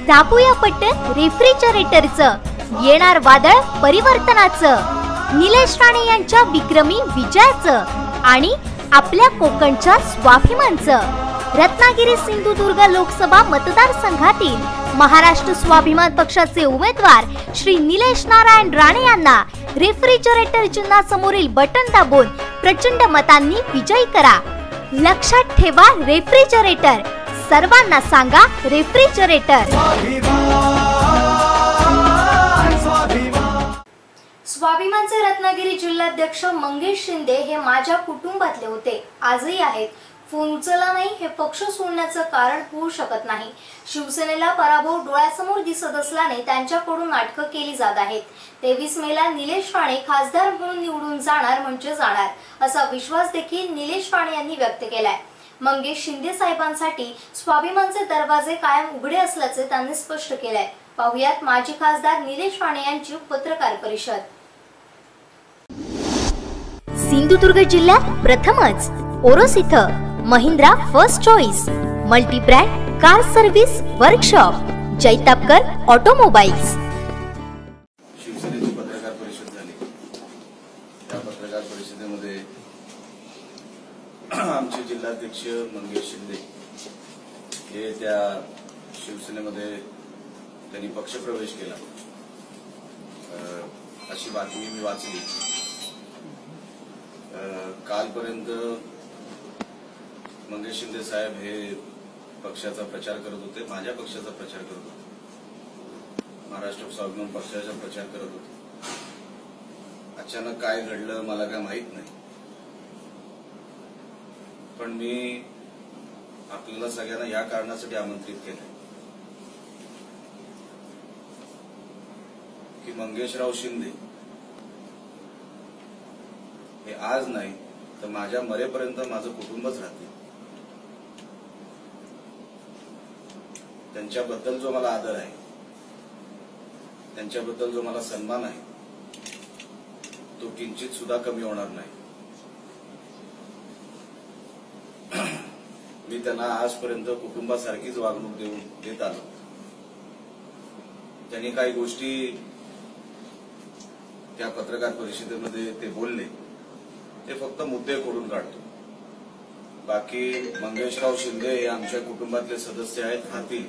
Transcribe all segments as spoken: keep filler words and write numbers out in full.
दाबूया पट्टन रेफ्रिजरेटरचं, येणार वादळ परिवर्तनाचं, निलेश राणे यांच्या विक्रमी विजयाचं आणि आपल्या कोकणच्या स्वाभिमानचं। रत्नागिरी सिंधुदुर्ग लोकसभा मतदारसंघातील महाराष्ट्र स्वाभिमान पक्षाचे उमेदवार श्री निलेश नारायण राणे यांना रेफ्रिजरेटर चिन्हासमोरील बटन दाबून प्रचंड मतांनी विजयी करा। लक्षात ठेवा, रेफ्रिजरेटर, सर्वांना सांगा रेफ्रिजरेटर। स्वाभिमानचे रत्नागिरी जिल्हाध्यक्ष मंगेश शिंदे हे माझ्या कुटुंबातले होते, आजही आहेत। फोन उचलला नाही हे पक्ष सोडण्याचं कारण होऊ शकत नाही। शिवसेनेला पराभव डोळ्यासमोर दिसत असल्याने त्यांच्याकडून नाटकं केली जात आहेत। तेवीस मेला निलेश राणे खासदार म्हणून निवडून जाणार म्हणजे जाणार, असा विश्वास देखील निलेश राणे यांनी व्यक्त केलाय। मंगेश शिंदे साहेबांसाठी स्वाभिमानचे दरवाजे कायम उघडे असल्याचे त्यांनी स्पष्ट केलंय। पाहुयात माजी खासदार निलेश राणे यांची पत्रकार परिषद। सिंधुदुर्ग जिल्ह्यात प्रथमच ओरोस इथं Mahindra first choice multi brand car service workshop, Jaitapkar automobiles. शिवसेनेची पत्रकार परिषद झाली। त्या पत्रकार परिषदेमध्ये आमचे जिल्हाध्यक्ष मंगेश शिंदे हे त्या शिवसेनेमध्ये त्यांनी पक्षप्रवेश केला अशी बातमी मी वाचली। कालपर्यंत मंगेश शिंदे साहेब हे पक्षाचा प्रचार करत होते, माझ्या पक्षाचा प्रचार करत होते, महाराष्ट्र स्वाभिमान पक्षाचा प्रचार करत होते। अचानक काय घडलं मला काय माहित नाही, पण मी आपल्याला सगळ्यांना या कारणासाठी आमंत्रित केलं की मंगेशराव शिंदे हे आज नाही तर माझ्या मरेपर्यंत माझं कुटुंबच राहते। त्यांच्याबद्दल जो मला आदर आहे, त्यांच्याबद्दल जो मला सन्मान आहे, तो किंचित सुद्धा कमी होणार नाही। मी त्यांना आजपर्यंत कुटुंबासारखीच वागणूक देऊन देत आलो। त्यांनी काही गोष्टी त्या पत्रकार परिषदेमध्ये ते बोलले, ते फक्त मुद्दे खोडून काढतो। बाकी मंगेशराव शिंदे हे आमच्या कुटुंबातले सदस्य आहेत, राहतील।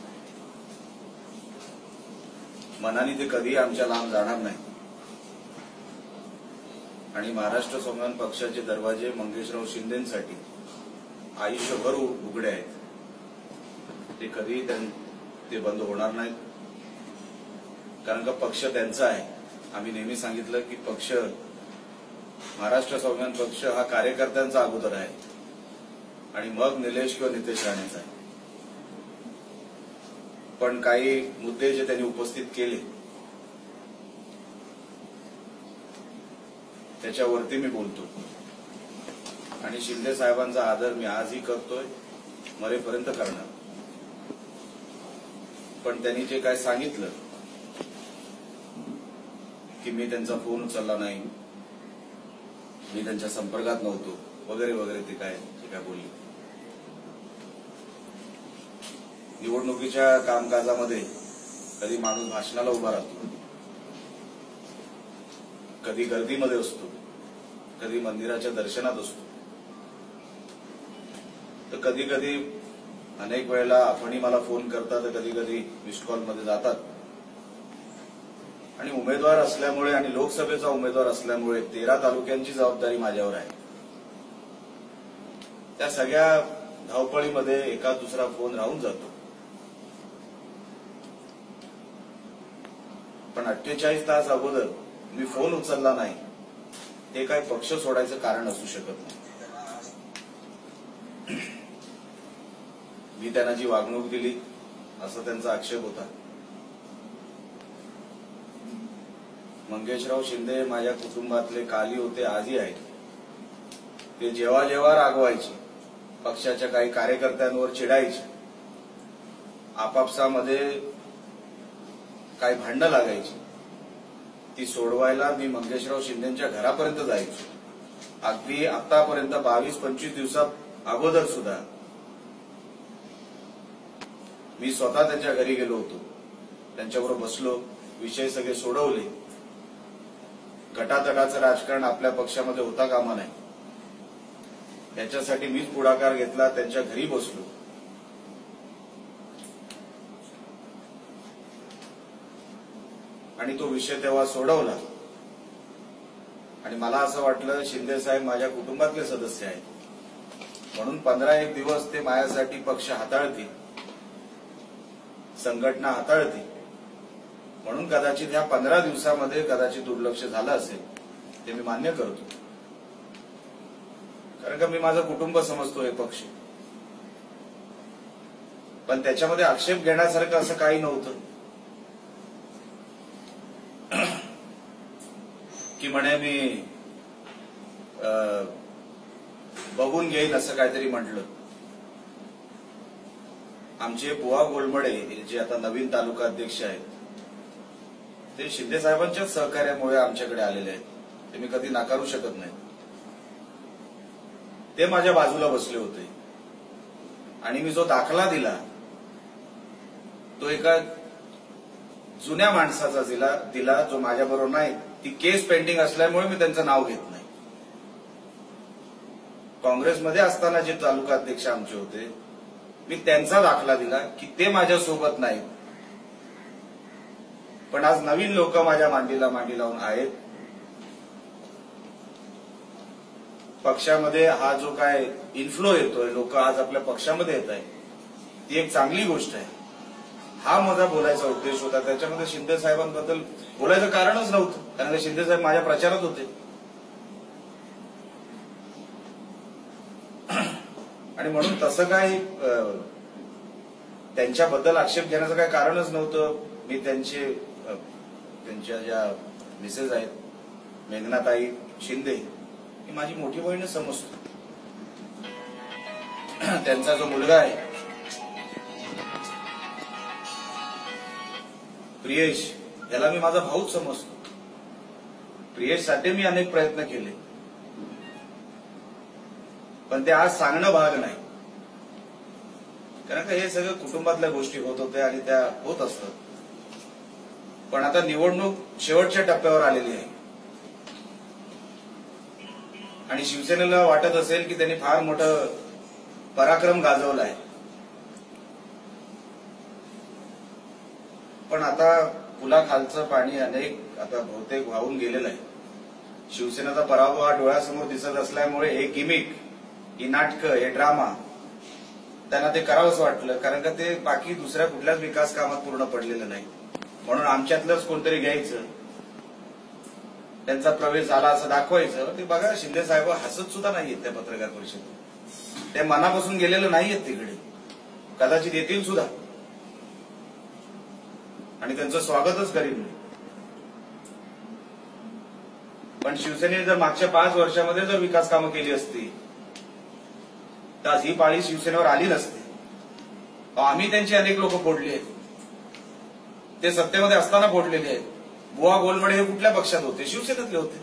मनाने ते कधी आमच्या लांब जाणार नाही आणि महाराष्ट्र स्वाभिमान पक्षाचे दरवाजे मंगेशराव शिंदेसाठी आयुष्यभर उघडे आहेत। ते कधी ते बंद होणार नाहीत, कारण का पक्ष त्यांचा आहे। आम्ही नेहमी सांगितलं की पक्ष, महाराष्ट्र स्वाभिमान पक्ष हा कार्यकर्त्यांचा अगोदर आहे आणि मग निलेश किंवा नितेश राणेचा आहे। पण काही मुद्दे जे त्यांनी उपस्थित केले त्याच्यावरती मी बोलतो आणि शिंदे साहेबांचा आदर मी आजही करतोय, मरेपर्यंत करणार। पण त्यांनी जे काय सांगितलं की मी त्यांचा फोन उचलला नाही, मी त्यांच्या संपर्कात नव्हतो वगैरे वगैरे, ते काय जे काय बोलले। निवडणुकीच्या कामकाजामध्ये कधी माणूस भाषणाला उभा राहतो, कधी गर्दीमध्ये असतो, कधी मंदिराच्या दर्शनात असतो, तर कधी कधी अनेक वेळेला आपणही मला फोन करतात, तर कधी कधी मिस्ड कॉल मध्ये जातात। आणि उमेदवार असल्यामुळे आणि लोकसभेचा उमेदवार असल्यामुळे तेरा तालुक्यांची जबाबदारी माझ्यावर आहे। त्या सगळ्या धावपळीमध्ये एका दुसरा फोन राहून जातो, पण अठ्ठेचाळीस तास अगोदर मी फोन उचलला नाही ते काय पक्ष सोडायचं कारण असू शकत नाही। मी त्यांना जी वागणूक दिली असा त्यांचा आक्षेप होता। मंगेशराव शिंदे माझ्या कुटुंबातले काली होते, आजही आहेत। ते जेव्हा जेव्हा रागवायचे, पक्षाच्या काही कार्यकर्त्यांवर चिडायचे, आपापसामध्ये काही भांडणं लागायची, ती सोडवायला मी मंगेशराव शिंदेच्या घरापर्यंत जायचो। अगदी आतापर्यंत बावीस पंचवीस दिवसा अगोदर सुद्धा मी स्वतः त्यांच्या घरी गेलो होतो, त्यांच्याबरोबर बसलो, विषय सगळे सोडवले. गटातटाचं राजकारण आपल्या पक्षामध्ये होता कामा नाही, याच्यासाठी मीच पुढाकार घेतला. त्यांच्या घरी बसलो. आणि तो विषय तेव्हा सोडवला. आणि मला असं वाटलं शिंदे साहेब माझ्या कुटुंबातले सदस्य आहेत, म्हणून पंधरा एक दिवस ते माझ्यासाठी पक्ष हाताळतील, संघटना हाताळतील, म्हणून कदाचित ह्या पंधरा दिवसामध्ये कदाचित दुर्लक्ष झालं असेल, ते मी मान्य करतो. कारण का मी माझं कुटुंब समजतो हे पक्ष, पण त्याच्यामध्ये आक्षेप घेण्यासारखं असं काही नव्हतं की म्हणे मी बघून घेईन असं काहीतरी म्हटलं. आमचे बुवा गोलमडे जे आता नवीन तालुका अध्यक्ष आहेत, ते शिंदे साहेबांच्याच सहकार्यामुळे आमच्याकडे आलेले आहेत, ते मी कधी नाकारू शकत नाही. ते माझ्या बाजूला बसले होते आणि मी जो दाखला दिला तो एका जुन्या माणसाचा दिला दिला जो माझ्याबरोबर नाही. ती केस पेंडिंग असल्यामुळे मी त्यांचं नाव घेत नाही. काँग्रेसमध्ये असताना जे तालुका अध्यक्ष आमचे होते, मी त्यांचा दाखला दिला की ते माझ्यासोबत नाहीत, पण आज नवीन लोक माझ्या मांडीला मांडी लावून आहेत. पक्षामध्ये हा जो काय इन्फ्लो येतोय, लोक आज आपल्या पक्षामध्ये येत आहे, ती एक चांगली गोष्ट आहे. हा माझा बोलायचा उद्देश होता. त्याच्यामध्ये शिंदे साहेबांबद्दल बोलायचं कारणच नव्हतं, कारण की शिंदे साहेब माझ्या प्रचारात होते. आणि म्हणून तसं काही त्यांच्याबद्दल आक्षेप घेण्याचं काही कारणच नव्हतं. मी त्यांचे त्यांच्या ज्या मिसेस आहेत मेघनाताई शिंदे, ही माझी मोठी बहीणच समजतो. त्यांचा जो मुलगा आहे प्रियेश, याला मी माझा भाऊच समजतो. प्रियेशसाठी मी अनेक प्रयत्न केले, पण ते आज सांगणं भाग नाही, कारण का हे सगळं कुटुंबातल्या गोष्टी होत होत्या आणि त्या होत असतात. पण आता निवडणूक शेवटच्या टप्प्यावर आलेली आहे आणि शिवसेनेला वाटत असेल की त्यांनी फार मोठं पराक्रम गाजवला आहे. पण आता पुलाखालचं पाणी अनेक आता बहुतेक वाहून गेलेलं आहे. शिवसेनेचा पराभव हा डोळ्यासमोर दिसत असल्यामुळे हे गिमिक, ही नाटकं, हे ड्रामा त्यांना ते करावंच वाटलं, कारण का ते बाकी दुसऱ्या कुठल्याच विकास कामात पूर्ण पडलेलं नाही. म्हणून आमच्यातलंच कोणतरी घ्यायचं, त्यांचा प्रवेश झाला असं दाखवायचं. ते बघा, शिंदे साहेब हसत सुद्धा नाहीयेत त्या पत्रकार परिषदेत, ते मनापासून गेलेलं नाहीयेत तिकडे, कदाचित येतील सुद्धा आणि त्यांचं स्वागतच करीन मी. पण शिवसेनेने जर मागच्या पाच वर्षामध्ये जर विकास कामं केली असती तर आज ही पाळी शिवसेनेवर आली नसती. आम्ही त्यांची अनेक लोक फोडली आहेत, ते सत्तेमध्ये असताना फोडलेले आहेत. बुवा गोलमडे हे कुठल्या पक्षात होते? शिवसेनेतले होते.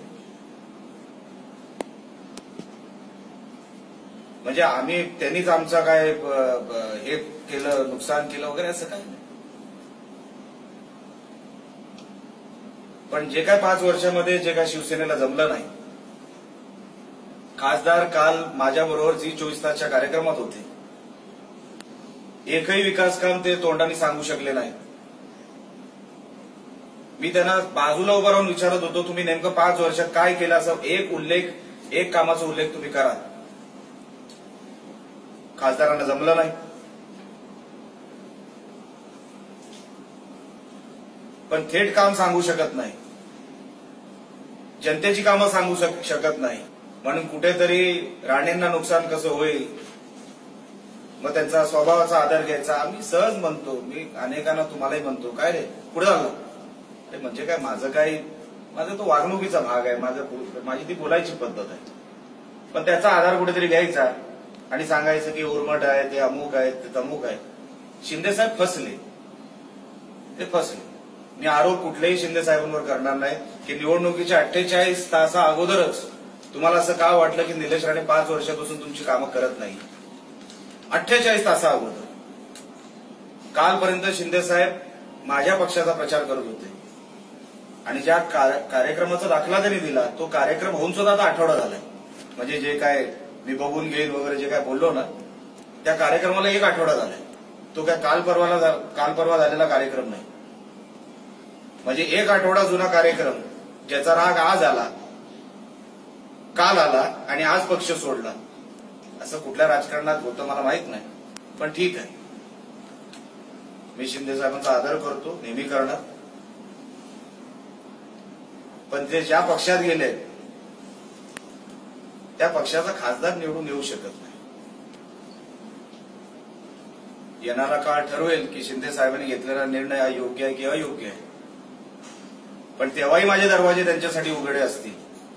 म्हणजे आम्ही त्यांनीच आमचा काय हे केलं, नुकसान केलं वगैरे असं काय नाही. पण जे काय पाच वर्षामध्ये जे काय शिवसेनेला जमलं नाही, खासदार काल माझ्याबरोबर झी चोवीस तासच्या कार्यक्रमात होते, एकही विकास काम ते तोंडाने सांगू शकले नाही. मी त्यांना बाजूला उभं राहून विचारत होतो, तुम्ही नेमकं पाच वर्षात काय केलं, असं एक उल्लेख, एक कामाचा उल्लेख तुम्ही करा. खासदारांना जमलं नाही. पण थेट काम सांगू शकत नाही, जनतेची कामं सांगू शकत नाही. म्हणून कुठेतरी राणेंना नुकसान कसं होईल, मग त्यांचा स्वभावाचा आदर घ्यायचा. आम्ही सहज म्हणतो, मी अनेकांना तुम्हालाही म्हणतो, काय रे पुढे झालं ते, म्हणजे काय माझं काही, माझा तो वागणुकीचा भाग आहे, माझं माझी ती बोलायची पद्धत आहे. पण त्याचा आधार कुठेतरी घ्यायचा आणि सांगायचं की उर्मट आहे, ते अमुक आहे, ते तमुक आहे. शिंदे साहेब फसले, ते फसले. मी आरोप कुठलेही शिंदे साहेबांवर करणार नाही की निवडणुकीच्या अठ्ठेचाळीस तासा अगोदरच तुम्हाला असं का वाटलं की निलेश राणे पाच वर्षापासून तुमची कामं करत नाही. अठ्ठेचाळीस तासा अगोदर कालपर्यंत शिंदे साहेब माझ्या पक्षाचा प्रचार करत होते आणि ज्या कार्यक्रमाचा दाखला त्यांनी दिला तो कार्यक्रम होऊन सुद्धा आता आठवडा झालाय. म्हणजे जे काय मी बघून घेईल वगैरे जे काय बोललो ना त्या कार्यक्रमाला एक आठवडा झालाय. तो काय काल परवाला काल परवा झालेला कार्यक्रम नाही. म्हणजे एक आठवडा जुना कार्यक्रम ज्याचा राग आज आला, काल आला आणि आज पक्ष सोडला. असं कुठल्या राजकारणात होतं मला माहित नाही, पण ठीक आहे. मी शिंदे साहेबांचा आदर करतो, नेहमी करणार. पण ते ज्या पक्षात गेले त्या पक्षाचा खासदार निवडून येऊ शकत नाही. येणारा काळ ठरवेल की शिंदे साहेबांनी घेतलेला निर्णय हा योग्य आहे की अयोग्य आहे. पण तेव्हाही माझे दरवाजे त्यांच्यासाठी उघडे असतील.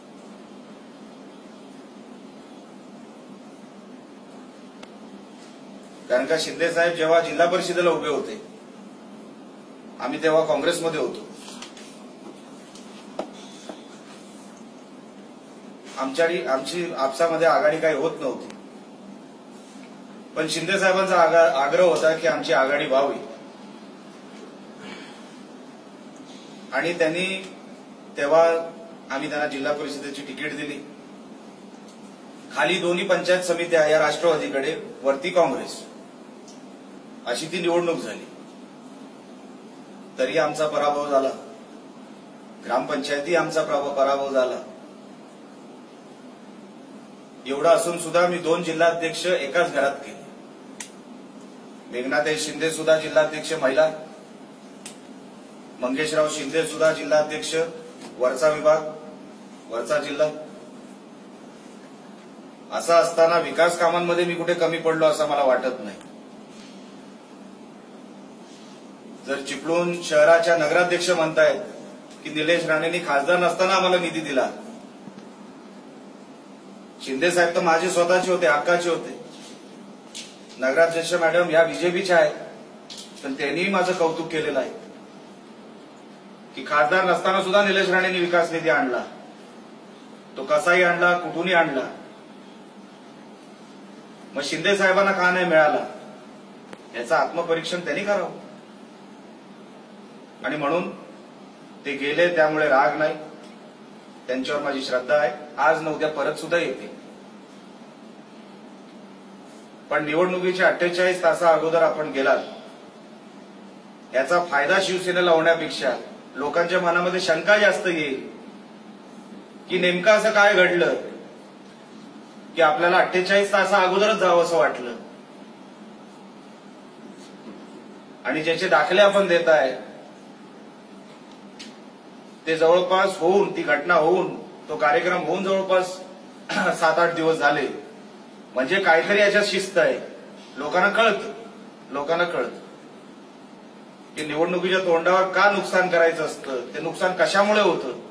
कारण का शिंदे साहेब जेव्हा जिल्हा परिषदेला उभे होते आम्ही तेव्हा काँग्रेसमध्ये होतो. आमच्या आमची आपसामध्ये आघाडी काही होत नव्हती, पण शिंदे साहेबांचा आग्रह होता की आमची आघाडी व्हावी आणि त्यांनी तेव्हा आम्ही त्यांना जिल्हा परिषदेची तिकीट दिली. खाली दोन्ही पंचायत समित्या या राष्ट्रवादीकडे, वरती काँग्रेस, अशी ती निवडणूक झाली. तरी आमचा पराभव झाला. ग्रामपंचायती आमचा पराभव झाला. एवढं असून सुद्धा मी दोन जिल्हाध्यक्ष एकाच घरात केले. मेघनाताई शिंदे सुद्धा जिल्हाध्यक्ष महिला, मंगेशराव शिंदे सुद्धा जिल्हाध्यक्ष वरचा विभाग, वरचा जिल्हा. असं असताना विकास कामांमध्ये मी कुठे कमी पडलो असं मला वाटत नाही. जर चिपळूण शहराच्या नगराध्यक्ष म्हणतायत की निलेश राणेंनी खासदार नसताना आम्हाला निधी दिला, शिंदे साहेब तर माझे स्वतःचे होते, हक्काचे होते. नगराध्यक्ष मॅडम या बीजेपीच्या आहेत, पण त्यांनीही माझं कौतुक केलेलं आहे की खासदार नसताना सुद्धा निलेश राणेंनी विकास निधी आणला. तो कसाही आणला, कुठूनही आणला. मग शिंदे साहेबांना का नाही मिळाला याचं आत्मपरीक्षण त्यांनी करावं. आणि म्हणून ते गेले, त्यामुळे राग नाही. त्यांच्यावर माझी श्रद्धा आहे. आज न उद्या परत सुद्धा येते. पण निवडणुकीच्या अठ्ठेचाळीस तासा अगोदर आपण गेलात याचा फायदा शिवसेनेला होण्यापेक्षा लोकांच्या मनामध्ये शंका जास्त येईल की नेमकं असं काय घडलं की आपल्याला अठ्ठेचाळीस तासा अगोदरच जावं असं वाटलं. आणि ज्याचे दाखले आपण देत आहे ते जवळपास होऊन, ती घटना होऊन, तो कार्यक्रम होऊन जवळपास सात आठ दिवस झाले. म्हणजे काहीतरी याच्यात शिस्त आहे. लोकांना कळतं, लोकांना कळतं की निवडणुकीच्या तोंडावर का नुकसान करायचं असतं, ते नुकसान कशामुळे होतं.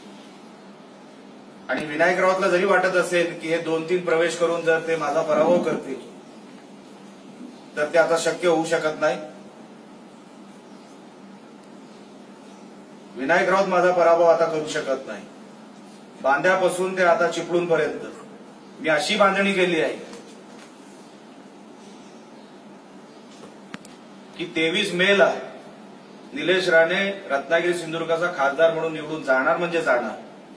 आणि विनायक राऊतला जरी वाटत असेल की हे दोन तीन प्रवेश करून जर ते माझा पराभव करतील तर ते आता शक्य होऊ शकत नाही. विनायक राऊत माझा पराभव आता करू शकत नाही. बांद्यापासून ते आता चिपळूणपर्यंत मी अशी बांधणी केली आहे की तेवीस मे ला निलेश राणे रत्नागिरी सिंधुदुर्गाचा खासदार म्हणून निवडून जाणार म्हणजे जाणार.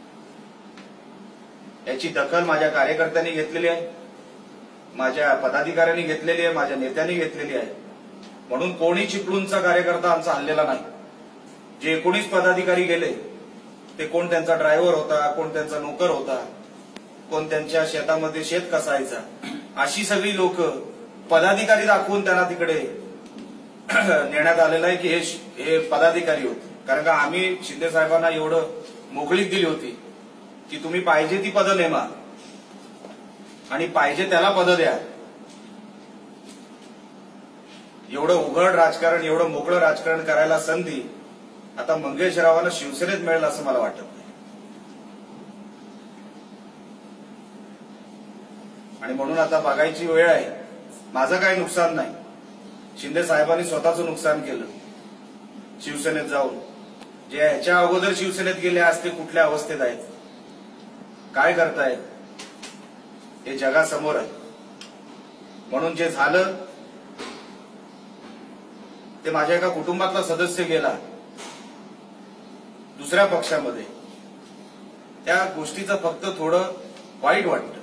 याची दखल माझ्या कार्यकर्त्यांनी घेतलेली आहे, माझ्या पदाधिकाऱ्यांनी घेतलेली आहे, माझ्या नेत्यांनी घेतलेली आहे. म्हणून कोणी चिपळूणचा कार्यकर्ता आमचा हल्लेला नाही. जे एकोणीस पदाधिकारी गेले ते कोण त्यांचा ड्रायव्हर होता, कोण त्यांचा नोकर होता, कोण त्यांच्या शेतामध्ये शेत कसायचा, अशी सगळी लोक पदाधिकारी दाखवून त्यांना तिकडे नेण्यात आलेलं आहे की हे पदाधिकारी होते. कारण का आम्ही शिंदे साहेबांना एवढं मोकळीक दिली होती की तुम्ही पाहिजे ती पदं नेमा आणि पाहिजे त्याला पदं द्या. एवढं उघड राजकारण, एवढं मोकळं राजकारण करायला संधी आता मंगेशरावांना शिवसेनेत मिळेल असं मला वाटत नाही. आणि म्हणून आता बघायची वेळ आहे. माझं काही नुकसान नाही. शिंदे साहेबांनी स्वतःचं नुकसान केलं शिवसेनेत जाऊन. जे ह्याच्या अगोदर शिवसेनेत गेले आज ते कुठल्या अवस्थेत आहेत, काय करतायत हे जगासमोर आहे. म्हणून जे झालं ते माझ्या एका कुटुंबातला सदस्य गेला दुसऱ्या पक्षामध्ये, त्या गोष्टीचं फक्त थोडं वाईट वाटतं.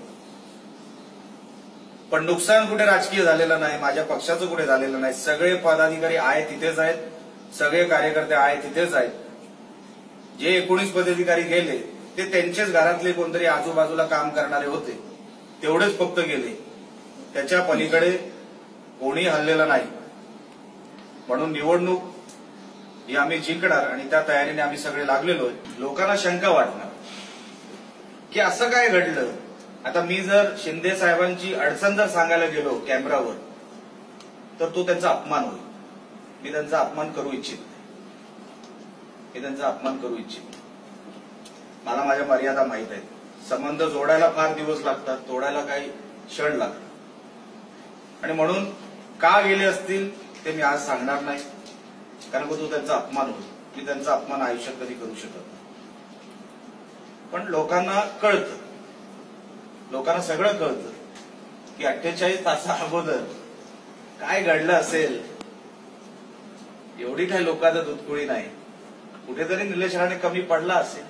पण नुकसान कुठे राजकीय झालेलं नाही, माझ्या पक्षाचं कुठे झालेलं नाही. सगळे पदाधिकारी आहे तिथेच आहेत, सगळे कार्यकर्ते आहे तिथेच आहेत. जे एकोणीस पदाधिकारी गेले ते त्यांचेच घरातले कोणतरी आजूबाजूला काम करणारे होते, तेवढेच फक्त गेले. त्याच्या पलीकडे कोणी हल्लेलं नाही. म्हणून निवडणूक ही आम्ही जिंकणार आणि त्या तयारीने आम्ही सगळे लागलेलो आहे. लोकांना शंका वाटणार की असं काय घडलं. आता मी जर शिंदे साहेबांची अडचण जर सांगायला गेलो कॅमेरावर तर तो त्यांचा अपमान होईल. मी त्यांचा अपमान करू इच्छित नाही, मी त्यांचा अपमान करू इच्छित नाही. मला माझ्या मर्यादा माहीत आहेत. संबंध जोडायला फार दिवस लागतात, तोडायला काही क्षण लागतात. आणि म्हणून का गेले असतील ते मी आज सांगणार नाही, कारण तो त्यांचा अपमान होईल. मी त्यांचा अपमान आयुष्यात कधी करू शकत नाही. पण लोकांना कळतं, लोकांना सगळं कळतं की अठ्ठेचाळीस तासा अगोदर काय घडलं असेल. एवढी काही लोकांचं दूधकुळी नाही. कुठेतरी निलेश राणे कमी पडला असेल.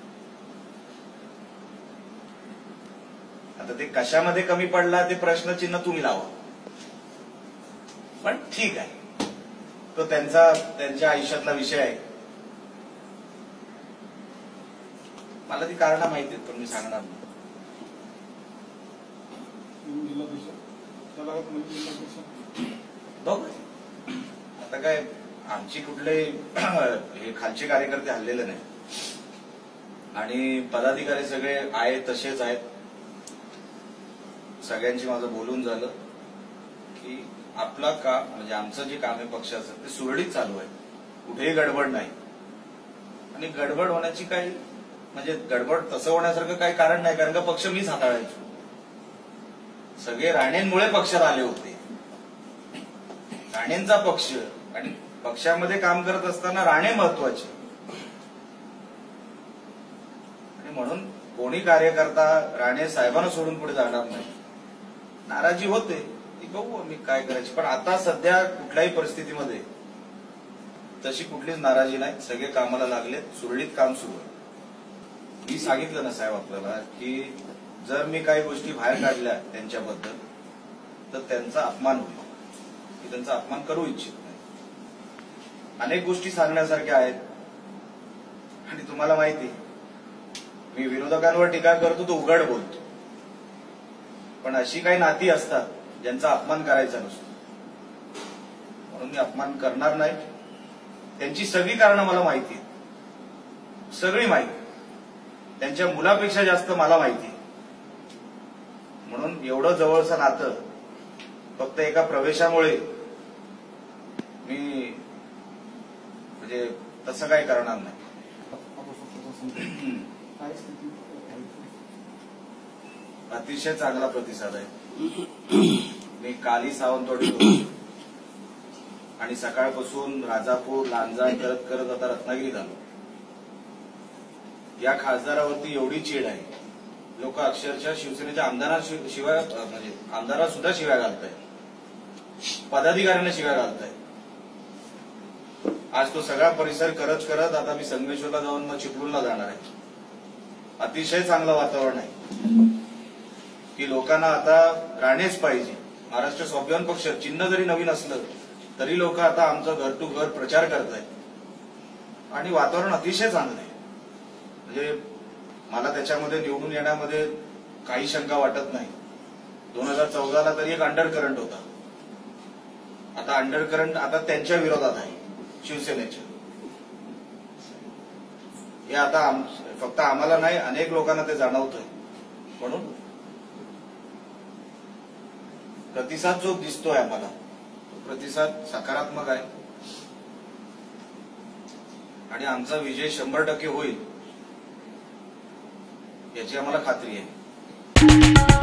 आता ते कशामध्ये कमी पडला ते प्रश्नचिन्ह तुम्ही लावा. पण ठीक आहे, तो त्यांचा त्यांच्या आयुष्यातला विषय आहे. मला ती कारणं माहिती आहेत पण मी सांगणार नाही. बघ आता काय आमची कुठले हे खालचे कार्यकर्ते हल्लेले नाही आणि पदाधिकारी सगळे आहेत तसेच आहेत. सगळ्यांची माझं बोलून झालं की आपला का म्हणजे आमचं जे काम आहे पक्षाचं ते सुरळीत चालू आहे, कुठेही गडबड नाही. आणि गडबड होण्याची काही म्हणजे गडबड तसं होण्यासारखं काही कारण नाही, कारण का पक्ष मीच हाताळायचो. सगळे राणेंमुळे पक्षात आले होते. राणेंचा पक्ष आणि पक्षामध्ये काम करत असताना राणे महत्वाचे. आणि म्हणून कोणी कार्यकर्ता राणे साहेबांना सोडून पुढे जाणार नाही. नाराजी होते ती बघू आम्ही काय करायची, पण आता सध्या कुठल्याही परिस्थितीमध्ये तशी कुठलीच नाराजी नाही. सगळे कामाला लागले, सुरळीत काम सुरू आहे. मी सांगितलं ना साहेब आपल्याला की जर मी काही गोष्टी बाहेर काढल्या त्यांच्याबद्दल तर त्यांचा अपमान होईल. मी त्यांचा अपमान करू इच्छित नाही. अनेक गोष्टी सांगण्यासारख्या आहेत आणि तुम्हाला माहिती मी विरोधकांवर टीका करतो तो उघड बोलतो, पण अशी काही नाती असतात ज्यांचा अपमान करायचा नसतो. म्हणून मी अपमान करणार नाही. त्यांची सगळी कारणं मला माहिती आहेत, सगळी माहिती. त्यांच्या मुलापेक्षा जास्त मला माहिती. म्हणून एवढं जवळचं नातं फक्त एका प्रवेशामुळे मी म्हणजे तसं काही करणार नाही. अतिशय चांगला प्रतिसाद आहे. मी काली सावंतवाडी होतो आणि सकाळपासून राजापूर लांजा करत करत आता रत्नागिरीत आलो. या खासदारावरती एवढी चीड आहे, लोक अक्षरशः शिवसेनेच्या आमदारां शिवाय म्हणजे आमदारांना सुद्धा शिव्या घालतायत, पदाधिकाऱ्यांना शिव्या घालतायत. आज तो सगळा परिसर करत करत आता मी संगमेश्वरला जाऊन मग चिपळूणला जाणार आहे. अतिशय चांगलं वातावरण आहे की लोकांना आता राणेच पाहिजे. महाराष्ट्र स्वाभिमान पक्ष चिन्ह जरी नवीन असलं तरी लोक आता आमचं घर टू घर प्रचार करतायत आणि वातावरण अतिशय चांगलं आहे. म्हणजे मला त्याच्यामध्ये निवडून येण्यामध्ये काही शंका वाटत नाही. दोन हजार चौदाला तरी एक अंडर करंट होता, आता अंडर करंट आता त्यांच्या विरोधात आहे, शिवसेनेच्या. हे आता फक्त आम्हाला नाही अनेक लोकांना ते जाणवतंय. म्हणून प्रतिसाद जो दिसतोय आम्हाला तो प्रतिसाद सकारात्मक आहे आणि आमचा विजय शंभर टक्के होईल याची आम्हाला खात्री आहे.